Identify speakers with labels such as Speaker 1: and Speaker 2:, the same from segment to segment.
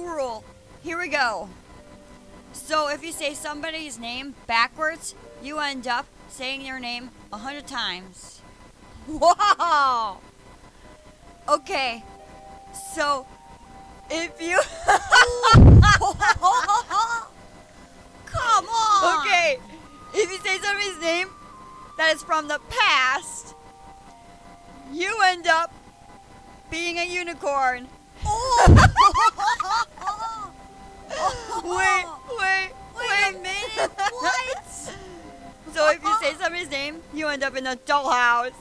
Speaker 1: new rule. Here we go. So if you say somebody's name backwards, you end up saying their name 100 times. Wow! Okay, so if you...
Speaker 2: Come on!
Speaker 1: Okay, if you say somebody's name that is from the past, you end up being a unicorn. Wait
Speaker 2: a minute, what?
Speaker 1: So if you say somebody's name, you end up in a dollhouse.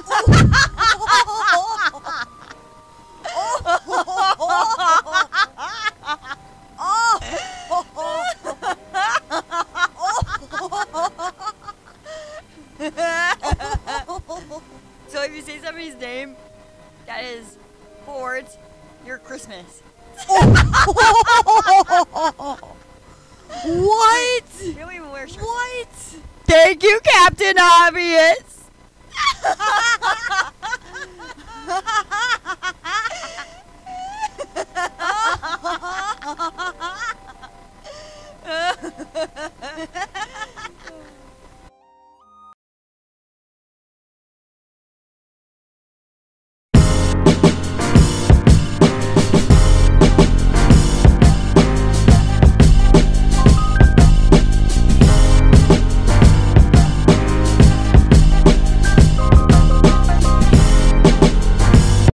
Speaker 1: So if you say somebody's name that is forwards, you're Christmas.
Speaker 2: What?
Speaker 1: You don't even wear shirts.
Speaker 2: What?
Speaker 1: Thank you, Captain Obvious.